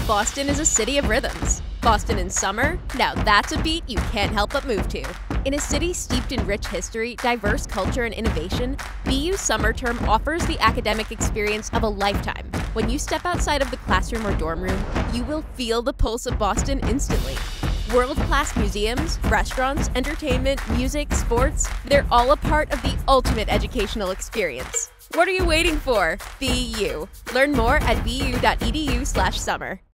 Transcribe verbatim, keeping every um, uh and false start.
Boston is a city of rhythms. Boston in summer? Now that's a beat you can't help but move to. In a city steeped in rich history, diverse culture, and innovation, B U's summer term offers the academic experience of a lifetime. When you step outside of the classroom or dorm room, you will feel the pulse of Boston instantly. World-class museums, restaurants, entertainment, music, sports, they're all a part of the ultimate educational experience. What are you waiting for? B U. Learn more at b u dot e d u slash summer.